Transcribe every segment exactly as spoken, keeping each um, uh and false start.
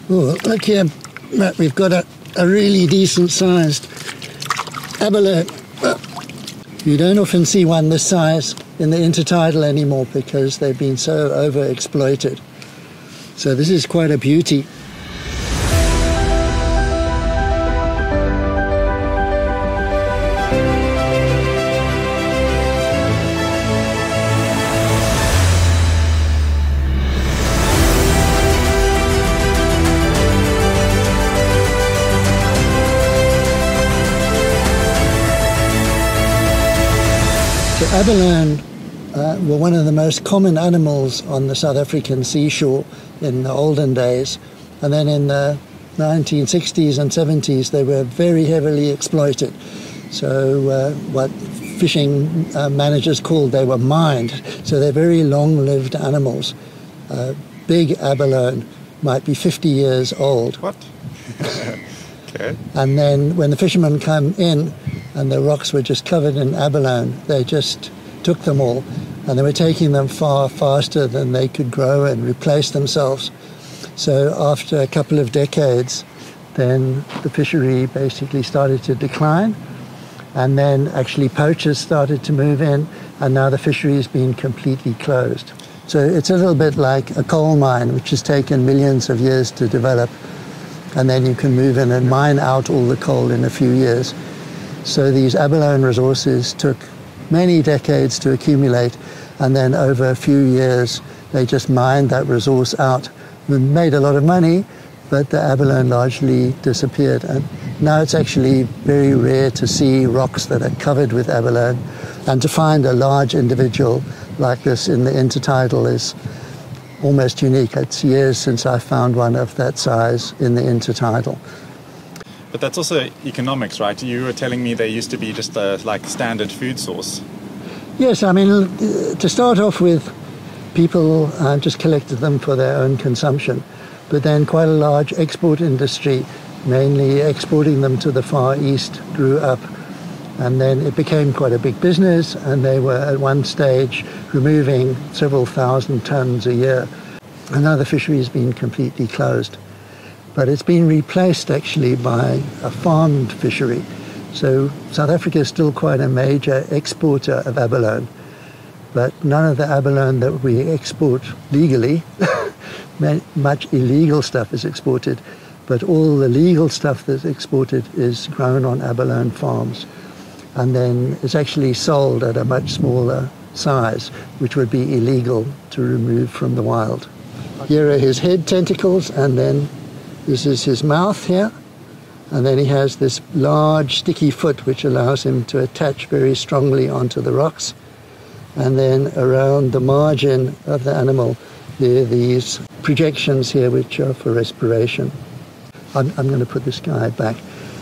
Oh, look here, Matt, we've got a, a really decent sized abalone. Well, you don't often see one this size in the intertidal anymore because they've been so overexploited. So this is quite a beauty. Abalone uh, were one of the most common animals on the South African seashore in the olden days, and then in the nineteen sixties and seventies they were very heavily exploited. So uh, what fishing uh, managers called, they were mined. So they're very long-lived animals. Uh, big abalone might be fifty years old. What? Okay. And then when the fishermen come in and the rocks were just covered in abalone, they just took them all, and they were taking them far faster than they could grow and replace themselves. So after a couple of decades, then the fishery basically started to decline, and then actually poachers started to move in, and now the fishery has been completely closed. So it's a little bit like a coal mine, which has taken millions of years to develop, and then you can move in and mine out all the coal in a few years. So these abalone resources took many decades to accumulate, and then over a few years they just mined that resource out. We made a lot of money, but the abalone largely disappeared. And now it's actually very rare to see rocks that are covered with abalone, and to find a large individual like this in the intertidal is almost unique. It's years since I found one of that size in the intertidal. But that's also economics, right? You were telling me they used to be just a like standard food source. Yes, I mean, to start off with, people uh, just collected them for their own consumption. But then quite a large export industry, mainly exporting them to the Far East, grew up. And then it became quite a big business, and they were at one stage removing several thousand tons a year. And now the fishery has been completely closed. But it's been replaced actually by a farmed fishery. So South Africa is still quite a major exporter of abalone, but none of the abalone that we export legally, much illegal stuff is exported, but all the legal stuff that's exported is grown on abalone farms, and then it's actually sold at a much smaller size, which would be illegal to remove from the wild. Here are his head tentacles, and then this is his mouth here, and then he has this large sticky foot which allows him to attach very strongly onto the rocks. And then around the margin of the animal there are these projections here which are for respiration. I'm, I'm going to put this guy back.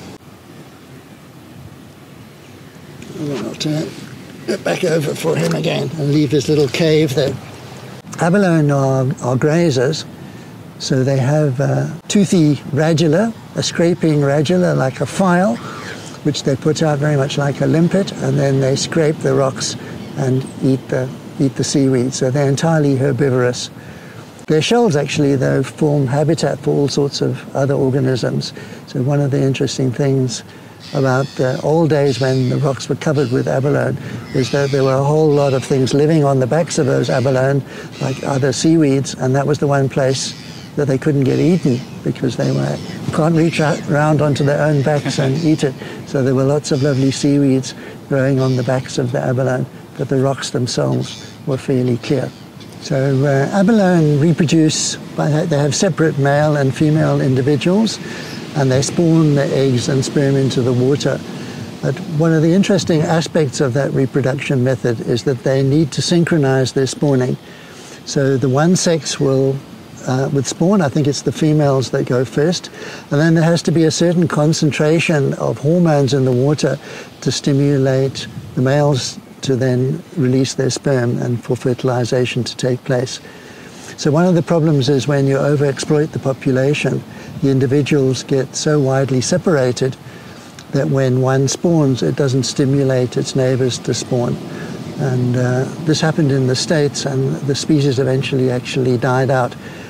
And then I'll turn it back over for him again and leave this little cave there. Abalone are, are grazers. So they have a toothy radula, a scraping radula like a file, which they put out very much like a limpet, and then they scrape the rocks and eat the, eat the seaweed. So they're entirely herbivorous. Their shells actually, though, form habitat for all sorts of other organisms. So one of the interesting things about the old days when the rocks were covered with abalone is that there were a whole lot of things living on the backs of those abalone, like other seaweeds, and that was the one place that they couldn't get eaten because they were can't reach out, around onto their own backs and eat it. So there were lots of lovely seaweeds growing on the backs of the abalone, but the rocks themselves were fairly clear. So uh, abalone reproduce, by that they have separate male and female individuals, and they spawn the eggs and sperm into the water. But one of the interesting aspects of that reproduction method is that they need to synchronize their spawning. So the one sex will Uh, with spawn, I think it's the females that go first, and then there has to be a certain concentration of hormones in the water to stimulate the males to then release their sperm and for fertilization to take place. So one of the problems is when you overexploit the population, the individuals get so widely separated that when one spawns, it doesn't stimulate its neighbors to spawn. And uh, this happened in the States, and the species eventually actually died out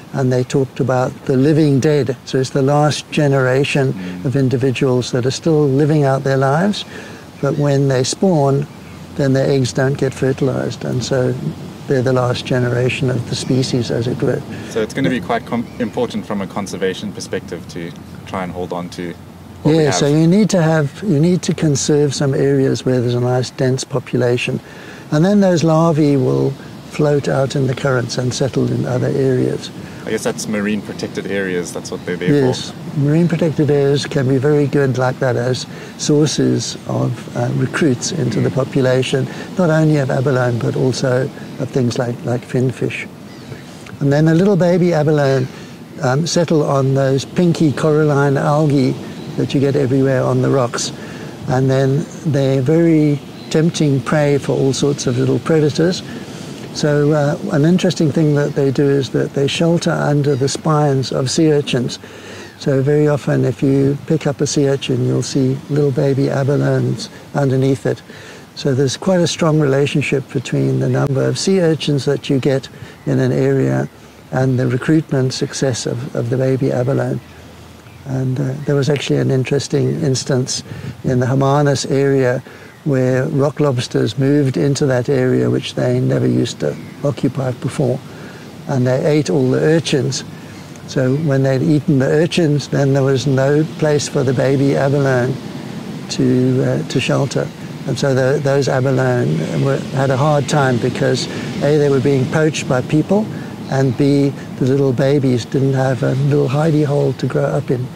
and they talked about the living dead. So it's the last generation of individuals that are still living out their lives, but when they spawn, then their eggs don't get fertilized, and so they're the last generation of the species, as it were. So it's going to be quite com- important from a conservation perspective to try and hold on to what we Yeah, have. so you need to have, you need to conserve some areas where there's a nice dense population, and then those larvae will float out in the currents and settle in other areas. I guess that's marine protected areas, that's what they're there Yes, for. marine protected areas can be very good like that as sources of uh, recruits into the population, not only of abalone but also of things like, like finfish. And then the little baby abalone um, settle on those pinky coralline algae that you get everywhere on the rocks, and then they're very tempting prey for all sorts of little predators. So uh, an interesting thing that they do is that they shelter under the spines of sea urchins. So very often if you pick up a sea urchin, you'll see little baby abalones underneath it. So there's quite a strong relationship between the number of sea urchins that you get in an area and the recruitment success of, of the baby abalone. And uh, there was actually an interesting instance in the Hermanus area where rock lobsters moved into that area which they never used to occupy before, and they ate all the urchins. So when they'd eaten the urchins, then there was no place for the baby abalone to uh, to shelter, and so the, those abalone were, had a hard time because A, they were being poached by people, and B, the little babies didn't have a little hidey hole to grow up in.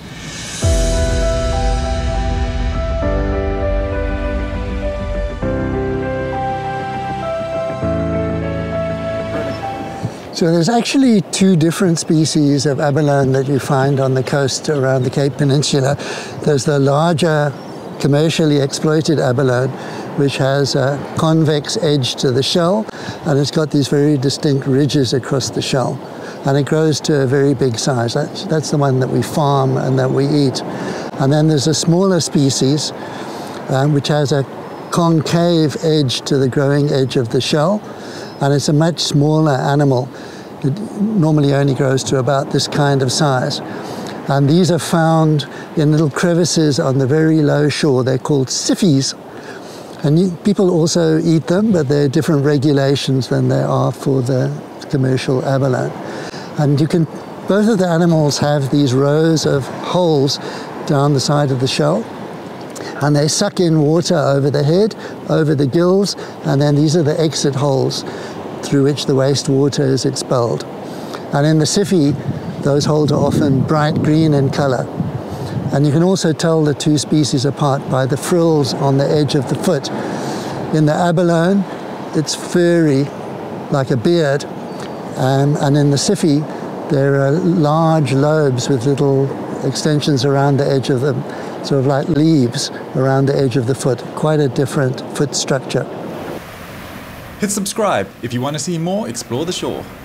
So there's actually two different species of abalone that you find on the coast around the Cape Peninsula. There's the larger commercially exploited abalone, which has a convex edge to the shell, and it's got these very distinct ridges across the shell. And it grows to a very big size. That's, that's the one that we farm and that we eat. And then there's a smaller species, um, which has a concave edge to the growing edge of the shell, and it's a much smaller animal. It normally only grows to about this kind of size. And these are found in little crevices on the very low shore. They're called siffies. And you, people also eat them, but there are different regulations than there are for the commercial abalone. And you can, both of the animals have these rows of holes down the side of the shell, and they suck in water over the head, over the gills, and then these are the exit holes through which the wastewater is expelled. And in the siffy, those holes are often bright green in color. And you can also tell the two species apart by the frills on the edge of the foot. In the abalone, it's furry, like a beard, um, and in the siffy, there are large lobes with little extensions around the edge of them, sort of like leaves around the edge of the foot. Quite a different foot structure. Hit subscribe if you want to see more Explore the Shore.